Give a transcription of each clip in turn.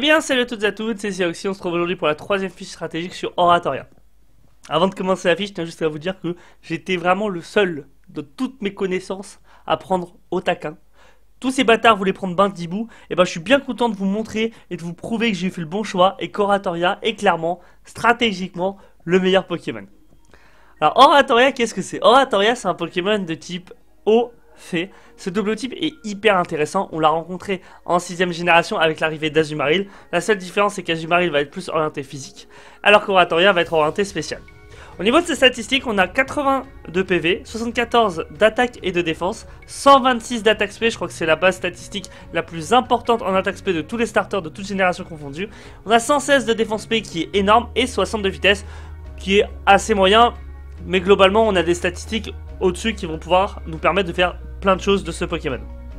bien, salut à toutes et à tous, c'est Sioxy, on se retrouve aujourd'hui pour la troisième fiche stratégique sur Oratoria. Avant de commencer la fiche, je tiens juste à vous dire que j'étais vraiment le seul de toutes mes connaissances à prendre au taquin. Tous ces bâtards voulaient prendre bain de Dibou, et ben je suis bien content de vous montrer et de vous prouver que j'ai fait le bon choix et qu'Oratoria est clairement, stratégiquement, le meilleur Pokémon. Alors Oratoria, qu'est-ce que c'est? Oratoria, c'est un Pokémon de type eau, fée. Ce double type est hyper intéressant, on l'a rencontré en 6ème génération avec l'arrivée d'Azumarill. La seule différence c'est qu'Azumarill va être plus orienté physique, alors qu'Oratoria va être orienté spécial. Au niveau de ses statistiques, on a 80 de PV, 74 d'attaque et de défense, 126 d'attaque spé, je crois que c'est la base statistique la plus importante en attaque spé de tous les starters de toutes générations confondues. On a 116 de défense spé qui est énorme et 60 de vitesse qui est assez moyen, mais globalement on a des statistiques au-dessus qui vont pouvoir nous permettre de faire plein de choses de ce Pokémon.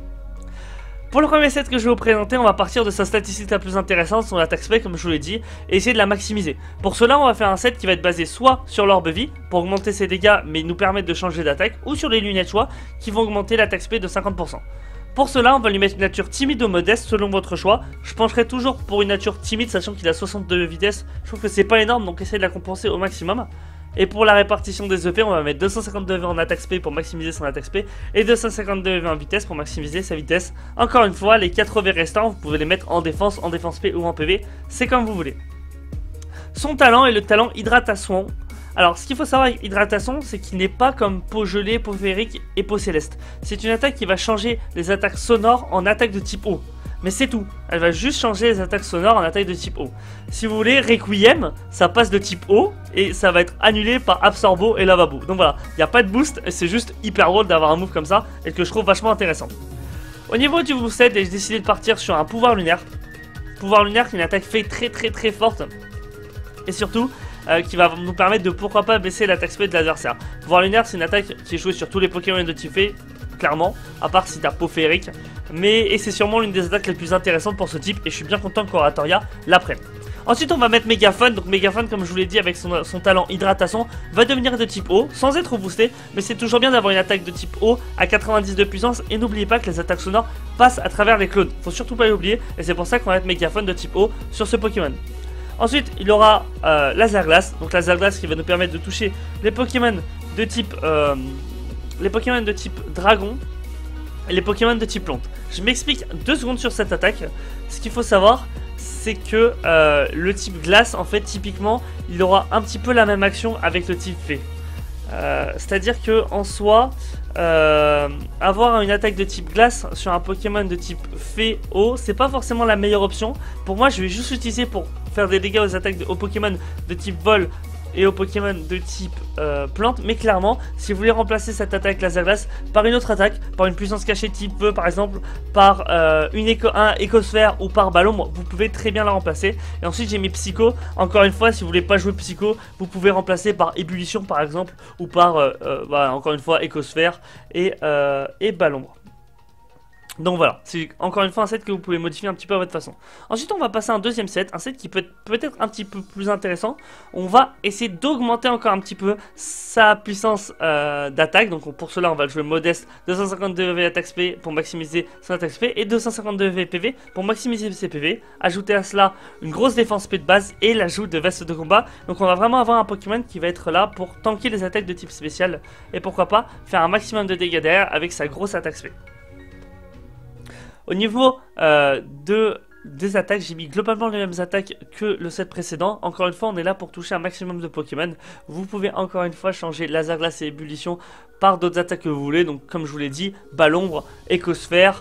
Pour le premier set que je vais vous présenter, on va partir de sa statistique la plus intéressante, son attaque spé comme je vous l'ai dit, et essayer de la maximiser. Pour cela, on va faire un set qui va être basé soit sur l'orbe vie, pour augmenter ses dégâts mais nous permettre de changer d'attaque, ou sur les lunettes choix, qui vont augmenter l'attaque spé de 50%. Pour cela, on va lui mettre une nature timide ou modeste selon votre choix. Je pencherai toujours pour une nature timide, sachant qu'il a 62 de vitesse. Je trouve que c'est pas énorme, donc essayez de la compenser au maximum. Et pour la répartition des EP, on va mettre 252 EV en attaque spé pour maximiser son attaque spé et 252 EV en vitesse pour maximiser sa vitesse. Encore une fois, les 4 EV restants, vous pouvez les mettre en défense spé ou en PV, c'est comme vous voulez. Son talent est le talent Hydratation. Alors, ce qu'il faut savoir avec Hydratation, c'est qu'il n'est pas comme peau gelée, peau féerique et peau céleste. C'est une attaque qui va changer les attaques sonores en attaque de type eau. Mais c'est tout, elle va juste changer les attaques sonores en attaque de type eau. Si vous voulez, Requiem, ça passe de type eau et ça va être annulé par Absorbo et Lavabo. Donc voilà, il n'y a pas de boost et c'est juste hyper drôle d'avoir un move comme ça et que je trouve vachement intéressant. Au niveau du moveset, j'ai décidé de partir sur un pouvoir lunaire. Pouvoir lunaire qui est une attaque fait très forte et surtout qui va nous permettre de pourquoi pas baisser l'attaque spé de l'adversaire. Pouvoir lunaire, c'est une attaque qui est jouée sur tous les Pokémon de type fée, clairement, à part si t'as peau féerique. Et c'est sûrement l'une des attaques les plus intéressantes pour ce type et je suis bien content qu'Oratoria la prenne. Ensuite on va mettre Mégaphone, donc Mégaphone comme je vous l'ai dit avec son talent Hydratation va devenir de type eau sans être boosté, mais c'est toujours bien d'avoir une attaque de type eau à 90 de puissance et n'oubliez pas que les attaques sonores passent à travers les clones, faut surtout pas l'oublier et c'est pour ça qu'on va mettre Mégaphone de type eau sur ce Pokémon. Ensuite il aura Laser Glace, donc Laser Glace qui va nous permettre de toucher les Pokémon de type dragon et les Pokémon de type plante. Je m'explique 2 secondes sur cette attaque. Ce qu'il faut savoir, c'est que le type glace, en fait, typiquement, il aura un petit peu la même action avec le type fée. C'est-à-dire que en soi, avoir une attaque de type glace sur un Pokémon de type fée eau, c'est pas forcément la meilleure option. Pour moi, je vais juste l'utiliser pour faire des dégâts aux Pokémon de type vol et aux Pokémon de type plante, mais clairement si vous voulez remplacer cette attaque laser glace par une autre attaque, par une puissance cachée type feu par exemple, par un écosphère ou par ballon, vous pouvez très bien la remplacer. Et ensuite j'ai mis Psycho, encore une fois si vous voulez pas jouer Psycho, vous pouvez remplacer par ébullition par exemple, ou par encore une fois écosphère et ballon. Donc voilà, c'est encore une fois un set que vous pouvez modifier un petit peu à votre façon. Ensuite on va passer à un deuxième set, un set qui peut être un petit peu plus intéressant. On va essayer d'augmenter encore un petit peu sa puissance d'attaque. Donc pour cela on va jouer modeste, 252 EV attaque spé pour maximiser son attaque spé et 252 EV PV pour maximiser ses PV. Ajouter à cela une grosse défense spé de base et l'ajout de veste de combat. Donc on va vraiment avoir un Pokémon qui va être là pour tanker les attaques de type spécial et pourquoi pas faire un maximum de dégâts derrière avec sa grosse attaque spé. Au niveau des attaques, j'ai mis globalement les mêmes attaques que le set précédent. Encore une fois, on est là pour toucher un maximum de Pokémon. Vous pouvez encore une fois changer Laser Glace et Ébullition par d'autres attaques que vous voulez. Donc comme je vous l'ai dit, Ballombre, Écosphère,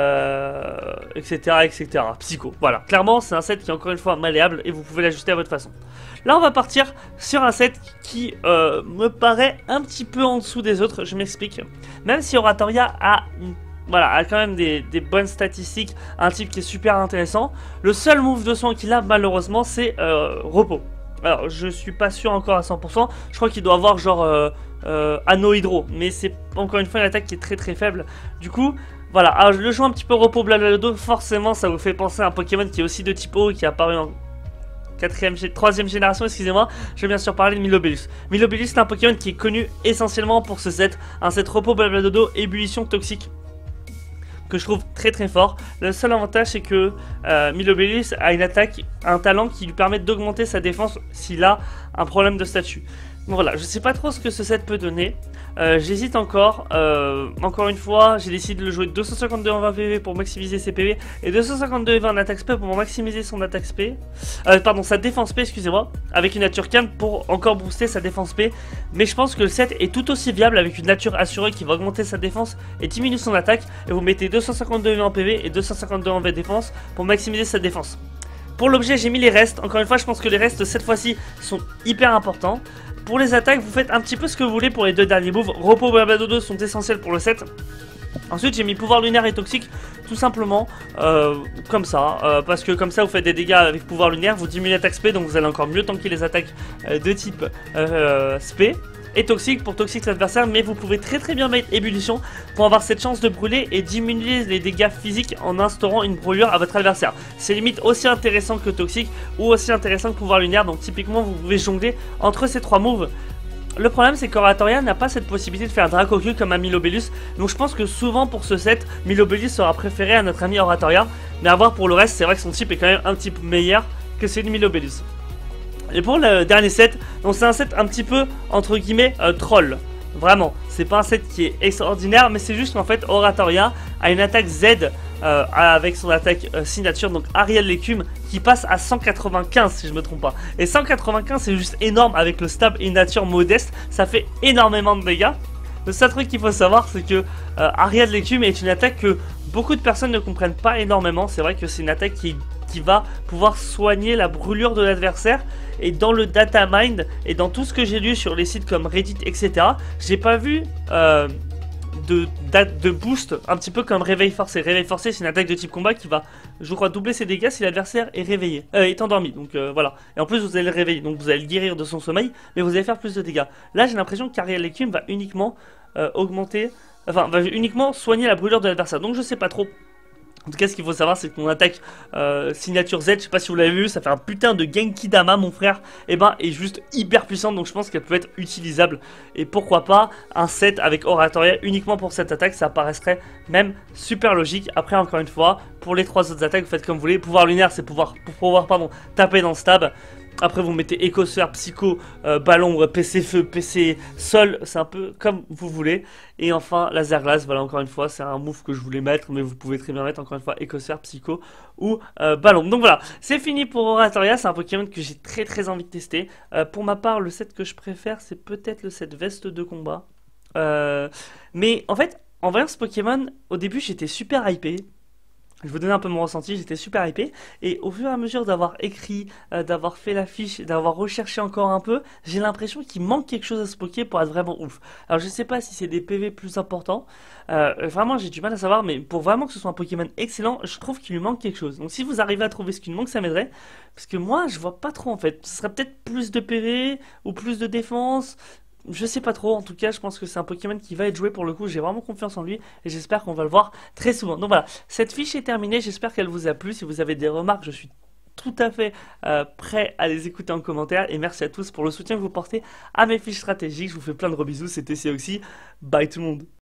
etc. Psycho. Voilà, clairement c'est un set qui est encore une fois malléable et vous pouvez l'ajuster à votre façon. Là on va partir sur un set qui me paraît un petit peu en dessous des autres, je m'explique. Même si Oratoria a quand même des bonnes statistiques, un type qui est super intéressant. Le seul move de soin qu'il a malheureusement c'est repos. Alors je suis pas sûr encore à 100%, je crois qu'il doit avoir genre anneau hydro, mais c'est encore une fois une attaque qui est très faible. Du coup voilà, alors je le joue un petit peu repos Blablabla, forcément ça vous fait penser à un Pokémon qui est aussi de type eau, qui est apparu en 3ème génération, excusez-moi, je vais bien sûr parler de Milobellus. Milobellus c'est un Pokémon qui est connu essentiellement pour ce set, un set repos Blablabla, ébullition toxique. que je trouve très très fort. Le seul avantage c'est que Milobelius a une attaque, un talent qui lui permet d'augmenter sa défense s'il a un problème de statut. Donc voilà, je sais pas trop ce que ce set peut donner. J'hésite encore. Encore une fois, j'ai décidé de le jouer 252 en 20 PV pour maximiser ses PV et 252 en attaque SP pour maximiser son attaque SP. Pardon, sa défense SP, excusez-moi, avec une nature calme pour encore booster sa défense SP. Mais je pense que le set est tout aussi viable avec une nature assurée qui va augmenter sa défense et diminuer son attaque. Et vous mettez 252 en PV et 252 en V défense pour maximiser sa défense. Pour l'objet, j'ai mis les restes. Encore une fois, je pense que les restes cette fois-ci sont hyper importants. Pour les attaques, vous faites un petit peu ce que vous voulez pour les deux derniers moves. Repos Barbadodo sont essentiels pour le set. Ensuite, j'ai mis pouvoir lunaire et toxique, tout simplement comme ça, parce que comme ça vous faites des dégâts avec pouvoir lunaire, vous diminuez l'attaque SP, donc vous allez encore mieux tanker les attaques de type SP. Et toxique pour toxique l'adversaire, mais vous pouvez très très bien mettre ébullition pour avoir cette chance de brûler et diminuer les dégâts physiques en instaurant une brûlure à votre adversaire. C'est limite aussi intéressant que toxique ou aussi intéressant que pouvoir lunaire, donc typiquement vous pouvez jongler entre ces trois moves. Le problème c'est qu'Oratoria n'a pas cette possibilité de faire Dracocul comme un Milobelius, donc je pense que souvent pour ce set, Milobelius sera préféré à notre ami Oratoria, mais à voir pour le reste, c'est vrai que son type est quand même un petit peu meilleur que celui de Milobelius. Et pour le dernier set, donc c'est un set un petit peu entre guillemets troll. Vraiment, c'est pas un set qui est extraordinaire, mais c'est juste qu'en fait Oratoria a une attaque Z avec son attaque signature, donc Ariel l'écume, qui passe à 195 si je me trompe pas. Et 195 c'est juste énorme avec le stab et une nature modeste, ça fait énormément de dégâts. Le seul truc qu'il faut savoir c'est que Ariel l'écume est une attaque que beaucoup de personnes ne comprennent pas énormément. C'est vrai que c'est une attaque qui va pouvoir soigner la brûlure de l'adversaire. Et dans le data mind et dans tout ce que j'ai lu sur les sites comme Reddit, etc., j'ai pas vu de boost un petit peu comme réveil forcé. Réveil forcé, c'est une attaque de type combat qui va, je crois, doubler ses dégâts si l'adversaire est réveillé, est endormi. Donc voilà. Et en plus, vous allez le réveiller, donc vous allez le guérir de son sommeil, mais vous allez faire plus de dégâts. Là, j'ai l'impression qu'Ariel l'écume va uniquement augmenter, enfin, va uniquement soigner la brûlure de l'adversaire. Donc je sais pas trop. En tout cas, ce qu'il faut savoir, c'est que mon attaque signature Z, je sais pas si vous l'avez vu, ça fait un putain de Genki Dama, mon frère, et ben, est juste hyper puissante, donc je pense qu'elle peut être utilisable. Et pourquoi pas un set avec Oratoria uniquement pour cette attaque, ça paraîtrait même super logique. Après, encore une fois, pour les trois autres attaques, vous faites comme vous voulez. Pouvoir lunaire, c'est pour pouvoir taper dans le stab. Après vous mettez écosphère, psycho, ballon, PC feu, PC sol, c'est un peu comme vous voulez. Et enfin laser glace, voilà encore une fois c'est un move que je voulais mettre, mais vous pouvez très bien mettre encore une fois écosphère, psycho ou ballon. Donc voilà, c'est fini pour Oratoria, c'est un Pokémon que j'ai très très envie de tester. Pour ma part le set que je préfère c'est peut-être le set veste de combat. Mais en fait en voyant ce Pokémon au début j'étais super hypé. Je vous donne un peu mon ressenti, j'étais super hypé, et au fur et à mesure d'avoir écrit, d'avoir fait la fiche, d'avoir recherché encore un peu, j'ai l'impression qu'il manque quelque chose à ce Poké pour être vraiment ouf. Alors je sais pas si c'est des PV plus importants, vraiment j'ai du mal à savoir, mais pour vraiment que ce soit un Pokémon excellent, je trouve qu'il lui manque quelque chose. Donc si vous arrivez à trouver ce qui lui manque, ça m'aiderait, parce que moi je vois pas trop en fait. Ce serait peut-être plus de PV, ou plus de défense. Je sais pas trop, en tout cas je pense que c'est un Pokémon qui va être joué pour le coup, j'ai vraiment confiance en lui et j'espère qu'on va le voir très souvent. Donc voilà, cette fiche est terminée, j'espère qu'elle vous a plu. Si vous avez des remarques, je suis tout à fait prêt à les écouter en commentaire. Et merci à tous pour le soutien que vous portez à mes fiches stratégiques, je vous fais plein de gros bisous, c'était Seoxy, bye tout le monde.